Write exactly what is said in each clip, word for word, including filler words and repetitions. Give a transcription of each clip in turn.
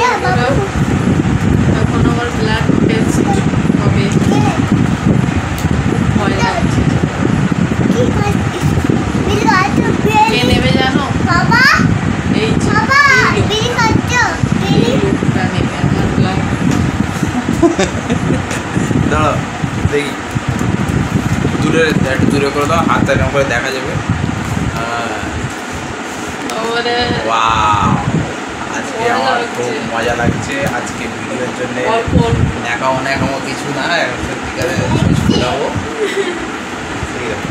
এখন আমার blood test হবে, ভয় লাগছে। কে নেবে জানো? এই লোকটা নেবে আমার ব্লাড। দাঁড়াও দেখি, দূরে একটু দূরে করে দাও, হাতটা এরকম করে দেখা যাবে। আজকে আমার খুব মজা লাগছে। আজকে ভিডিওর জন্য দেখাও না এখনো কিছু না, সত্যিকারে যাবো। ঠিক আছে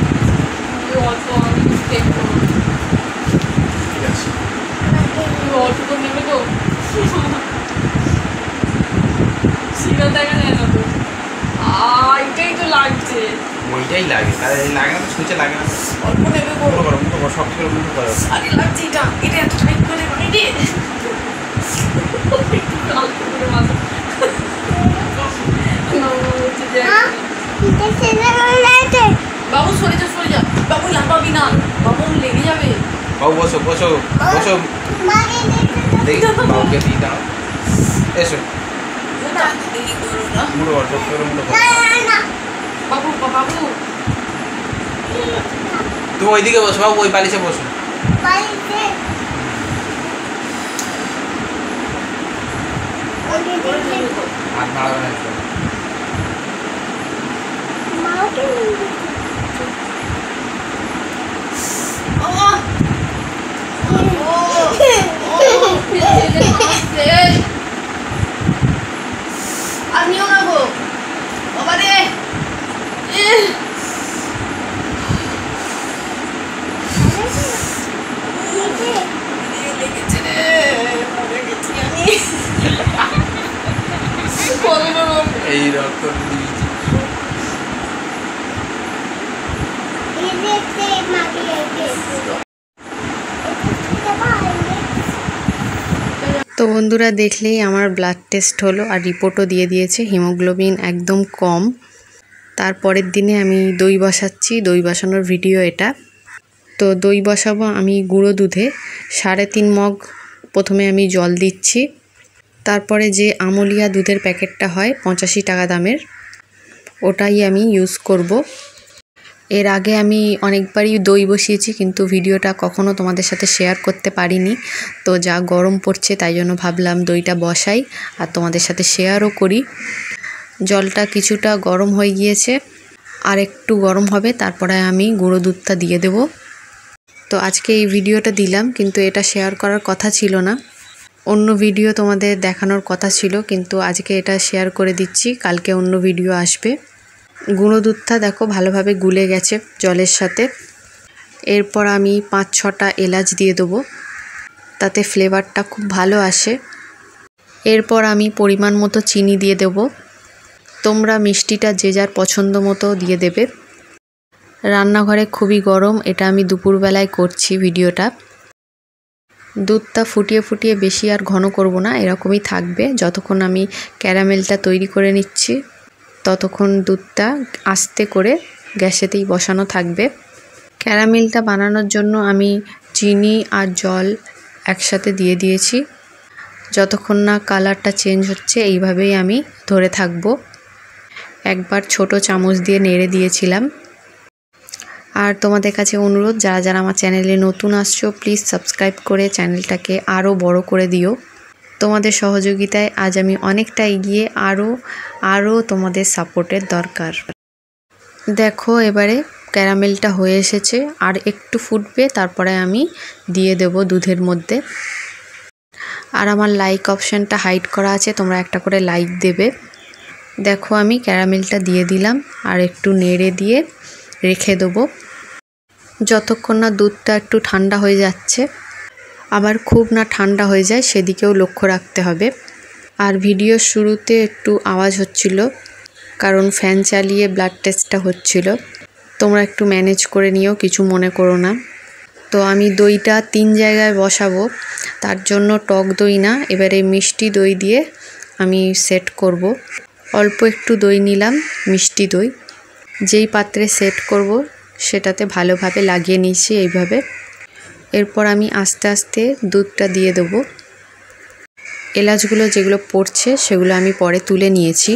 ঠিক আছে, নেবে তো সিনা দেখা যায় না তো, এটাই তো লাগছে। ওইটাই লাগে, তাহলে লাগে না তো সুচে লাগে না। অল্প নেবে গো, মুটো করো মুটো করো, সব থেকে মুটো করো। আরে লাগছে এটা, এটা এত টাইট করে বানি দে। বাবু সরে যা সরে যা, বাবু লাগাবি না, বাবু লেগে যাবে। বাবু বসো বসো বসো, দেখি বাবুকে দিয়ে দাও। এসো মুটো করো, সব থেকে মুটো করো। বাবু বাবু তুমি ওইদিকে বসো বাবু, ওই বালিশে বসো। হাত নাড়াবে না একটু। আমিও না গো বাবা রে, এই রক্ত দিয়েছি। তো বন্ধুরা দেখলেই আমার ব্লাড টেস্ট হলো আর রিপোর্টও দিয়ে দিয়েছে, হিমোগ্লোবিন একদম কম। তারপরের দিনে আমি দই বসাচ্ছি, দই বসানোর ভিডিও এটা। তো দই বসাবো আমি গুঁড়ো দুধে, সাড়ে তিন মগ প্রথমে আমি জল দিচ্ছি। তারপরে যে আমুলিয়া দুধের প্যাকেটটা হয় পঁচাশি টাকা দামের, ওটাই আমি ইউজ করব। এর আগে আমি অনেকবারই দই বসিয়েছি, কিন্তু ভিডিওটা কখনো তোমাদের সাথে শেয়ার করতে পারিনি। তো যা গরম পড়ছে তাই জন্য ভাবলাম দইটা বসাই আর তোমাদের সাথে শেয়ারও করি। জলটা কিছুটা গরম হয়ে গিয়েছে, আর একটু গরম হবে, তারপরে আমি গুঁড়ো দুধটা দিয়ে দেব। তো আজকে এই ভিডিওটা দিলাম, কিন্তু এটা শেয়ার করার কথা ছিল না, অন্য ভিডিও তোমাদের দেখানোর কথা ছিল, কিন্তু আজকে এটা শেয়ার করে দিচ্ছি, কালকে অন্য ভিডিও আসবে। গুঁড়ো দুধটা দেখো ভালোভাবে গুলে গেছে জলের সাথে। এরপর আমি পাঁচ ছটা এলাচ দিয়ে দেবো, তাতে ফ্লেভারটা খুব ভালো আসে। এরপর আমি পরিমাণ মতো চিনি দিয়ে দেব, তোমরা মিষ্টিটা যে যার পছন্দ মতো দিয়ে দেবে। রান্নাঘরে খুবই গরম, এটা আমি দুপুরবেলায় করছি ভিডিওটা। দুধটা ফুটিয়ে ফুটিয়ে বেশি আর ঘন করব না, এরকমই থাকবে। যতক্ষণ আমি ক্যারামেলটা তৈরি করে নিচ্ছি ততক্ষণ দুধটা আস্তে করে গ্যাসেতেই বসানো থাকবে। ক্যারামেলটা বানানোর জন্য আমি চিনি আর জল একসাথে দিয়ে দিয়েছি। যতক্ষণ না কালারটা চেঞ্জ হচ্ছে এইভাবেই আমি ধরে থাকব। একবার ছোট চামচ দিয়ে নেড়ে দিয়েছিলাম। আর তোমাদের কাছে অনুরোধ, যারা যারা আমার চ্যানেলে নতুন আসছো প্লিজ সাবস্ক্রাইব করে চ্যানেলটাকে আরও বড় করে দিও। তোমাদের সহযোগিতায় আজ আমি অনেকটা এগিয়ে, আরও আরও তোমাদের সাপোর্টের দরকার। দেখো এবারে ক্যারামেলটা হয়ে এসেছে, আর একটু ফুটবে, তারপরে আমি দিয়ে দেব দুধের মধ্যে। আর আমার লাইক অপশানটা হাইড করা আছে, তোমরা একটা করে লাইক দেবে। দেখো আমি ক্যারামেলটা দিয়ে দিলাম, আর একটু নেড়ে দিয়ে রেখে দেবো যতক্ষণ না দুধটা একটু ঠান্ডা হয়ে যাচ্ছে। আবার খুব না ঠান্ডা হয়ে যায় সেদিকেও লক্ষ্য রাখতে হবে। আর ভিডিওর শুরুতে একটু আওয়াজ হচ্ছিল, কারণ ফ্যান চালিয়ে ব্লাড টেস্টটা হচ্ছিল। তোমরা একটু ম্যানেজ করে নিও, কিছু মনে করো না। তো আমি দইটা তিন জায়গায় বসাবো, তার জন্য টক দই না, এবারে মিষ্টি দই দিয়ে আমি সেট করব। অল্প একটু দই নিলাম, মিষ্টি দই। যেই পাত্রে সেট করব সেটাতে ভালোভাবে লাগিয়ে নিয়েছি এইভাবে। এরপর আমি আস্তে আস্তে দুধটা দিয়ে দেবো। এলাচগুলো যেগুলো পড়ছে সেগুলো আমি পরে তুলে নিয়েছি।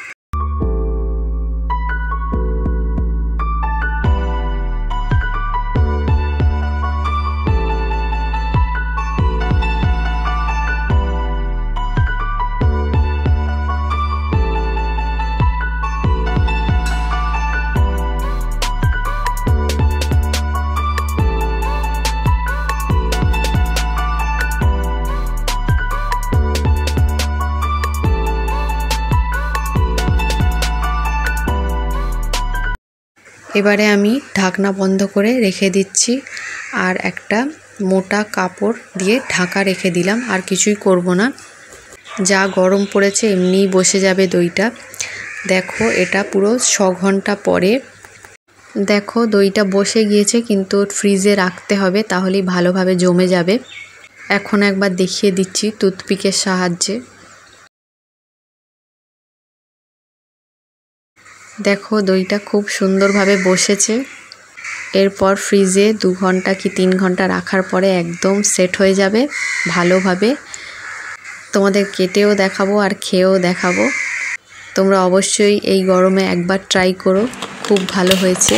এবারে আমি ঢাকনা বন্ধ করে রেখে দিচ্ছি আর একটা মোটা কাপড় দিয়ে ঢাকা রেখে দিলাম, আর কিছুই করব না। যা গরম পড়েছে এমনিই বসে যাবে দইটা। দেখো এটা পুরো ছ ঘন্টা পরে দেখো দইটা বসে গিয়েছে, কিন্তু ফ্রিজে রাখতে হবে তাহলেই ভালোভাবে জমে যাবে। এখন একবার দেখিয়ে দিচ্ছি টুথপিকের সাহায্যে। দেখো দইটা খুব সুন্দরভাবে বসেছে। এরপর ফ্রিজে দু ঘন্টা কি তিন ঘন্টা রাখার পরে একদম সেট হয়ে যাবে ভালোভাবে। তোমাদের কেটেও দেখাবো আর খেয়েও দেখাবো। তোমরা অবশ্যই এই গরমে একবার ট্রাই করো, খুব ভালো হয়েছে।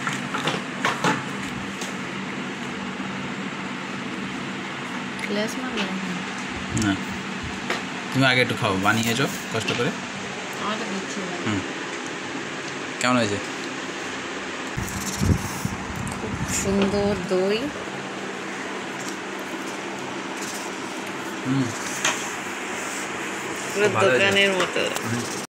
না তুমি আগে একটু খাও, বানিয়েছো কষ্ট করে। হুম কেমন হয়েছে? খুব সুন্দর দই। হুম পুরো দোকানের মতো।